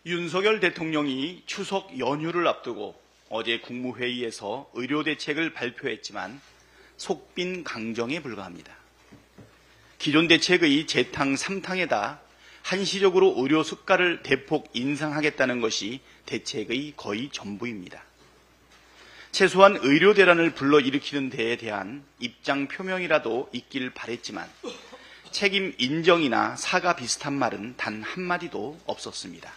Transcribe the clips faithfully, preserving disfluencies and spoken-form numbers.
윤석열 대통령이 추석 연휴를 앞두고 어제 국무회의에서 의료대책을 발표했지만 속빈 강정에 불과합니다. 기존 대책의 재탕 삼탕에다 한시적으로 의료 수가를 대폭 인상하겠다는 것이 대책의 거의 전부입니다. 최소한 의료 대란을 불러일으키는 데에 대한 입장 표명이라도 있길 바랬지만 책임 인정이나 사과 비슷한 말은 단 한마디도 없었습니다.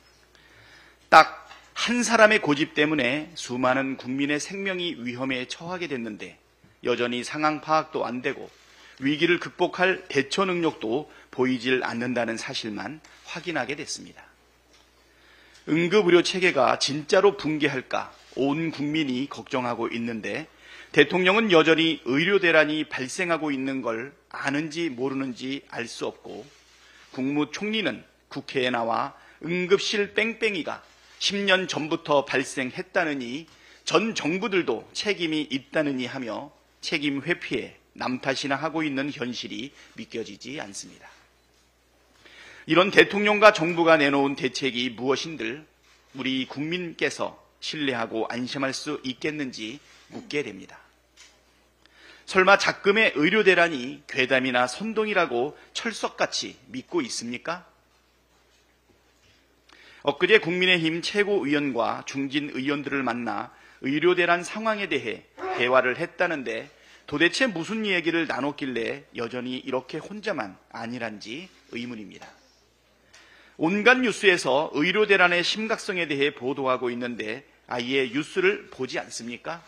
딱 한 사람의 고집 때문에 수많은 국민의 생명이 위험에 처하게 됐는데 여전히 상황 파악도 안 되고 위기를 극복할 대처 능력도 보이질 않는다는 사실만 확인하게 됐습니다. 응급의료 체계가 진짜로 붕괴할까 온 국민이 걱정하고 있는데 대통령은 여전히 의료 대란이 발생하고 있는 걸 아는지 모르는지 알 수 없고 국무총리는 국회에 나와 응급실 뺑뺑이가 십 년 전부터 발생했다느니 전 정부들도 책임이 있다느니 하며 책임 회피에 남 탓이나 하고 있는 현실이 믿겨지지 않습니다. 이런 대통령과 정부가 내놓은 대책이 무엇인들 우리 국민께서 신뢰하고 안심할 수 있겠는지 묻게 됩니다. 설마 작금의 의료 대란이 괴담이나 선동이라고 철석같이 믿고 있습니까? 엊그제 국민의힘 최고위원과 중진 의원들을 만나 의료 대란 상황에 대해 대화를 했다는데 도대체 무슨 얘기를 나눴길래 여전히 이렇게 혼자만 아니란지 의문입니다. 온갖 뉴스에서 의료 대란의 심각성에 대해 보도하고 있는데 아예 뉴스를 보지 않습니까?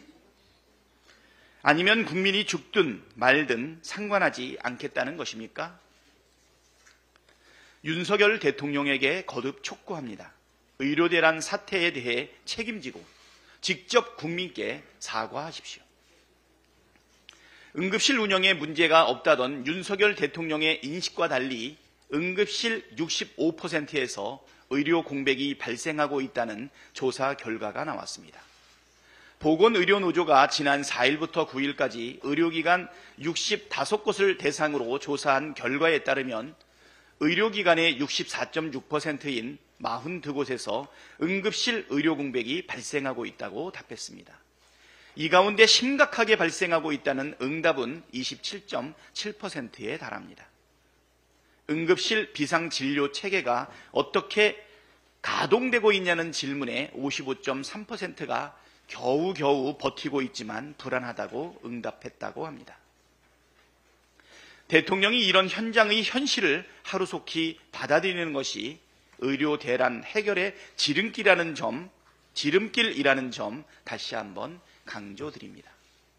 아니면 국민이 죽든 말든 상관하지 않겠다는 것입니까? 윤석열 대통령에게 거듭 촉구합니다. 의료 대란 사태에 대해 책임지고 직접 국민께 사과하십시오. 응급실 운영에 문제가 없다던 윤석열 대통령의 인식과 달리 응급실 육십오 퍼센트에서 의료 공백이 발생하고 있다는 조사 결과가 나왔습니다. 보건의료노조가 지난 사일부터 구일까지 의료기관 육십오 곳을 대상으로 조사한 결과에 따르면 의료기관의 육십사 점 육 퍼센트인 사십이 곳에서 응급실 의료 공백이 발생하고 있다고 답했습니다. 이 가운데 심각하게 발생하고 있다는 응답은 이십칠 점 칠 퍼센트에 달합니다. 응급실 비상진료 체계가 어떻게 가동되고 있냐는 질문에 오십오 점 삼 퍼센트가 겨우겨우 버티고 있지만 불안하다고 응답했다고 합니다. 대통령이 이런 현장의 현실을 하루속히 받아들이는 것이 의료 대란 해결의 지름길이라는 점, 지름길이라는 점 다시 한번 강조드립니다.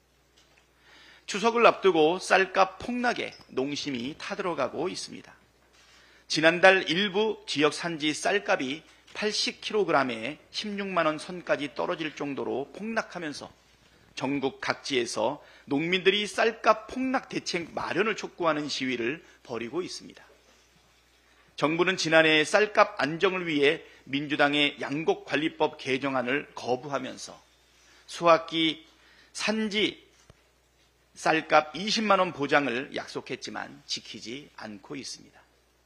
추석을 앞두고 쌀값 폭락에 농심이 타들어가고 있습니다. 지난달 일부 지역 산지 쌀값이 팔십 킬로그램에 십육만 원 선까지 떨어질 정도로 폭락하면서 전국 각지에서 농민들이 쌀값 폭락 대책 마련을 촉구하는 시위를 벌이고 있습니다. 정부는 지난해 쌀값 안정을 위해 민주당의 양곡관리법 개정안을 거부하면서 수학기 산지 쌀값 이십만 원 보장을 약속했지만 지키지 않고 있습니다.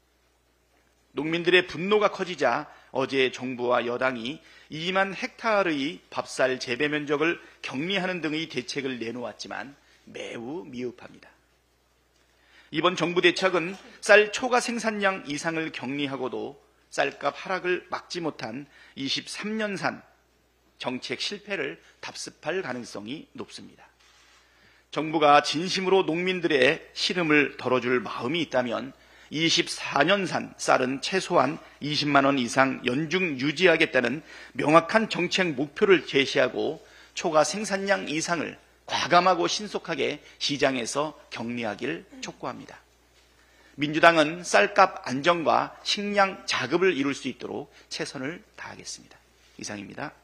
농민들의 분노가 커지자 어제 정부와 여당이 이만 헥타르의 밥쌀 재배 면적을 격리하는 등의 대책을 내놓았지만 매우 미흡합니다. 이번 정부 대책은 쌀 초과 생산량 이상을 격리하고도 쌀값 하락을 막지 못한 이십삼 년산 정책 실패를 답습할 가능성이 높습니다. 정부가 진심으로 농민들의 시름을 덜어줄 마음이 있다면 이십사 년산 쌀은 최소한 이십만 원 이상 연중 유지하겠다는 명확한 정책 목표를 제시하고 초과 생산량 이상을 과감하고 신속하게 시장에서 격리하길 촉구합니다. 민주당은 쌀값 안정과 식량 자급을 이룰 수 있도록 최선을 다하겠습니다. 이상입니다.